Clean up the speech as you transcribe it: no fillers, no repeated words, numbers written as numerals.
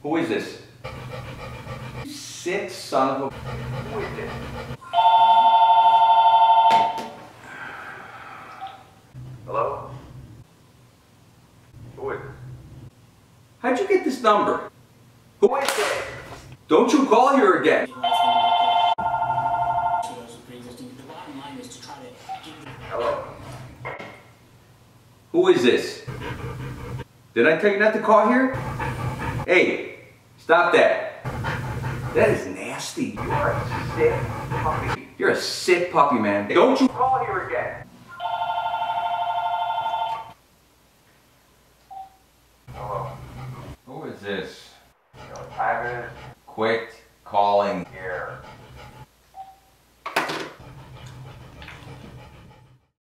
Who is this? You sick son of a... Who is this? Hello? Who is this? How'd you get this number? Who is this? Don't you call here again. Hello? Who is this? Did I tell you not to call here? Hey, stop that. That is nasty. You're a sick puppy. You're a sick puppy, man. Don't you call here again. Hello? Who is this? You know what time it is? Quick,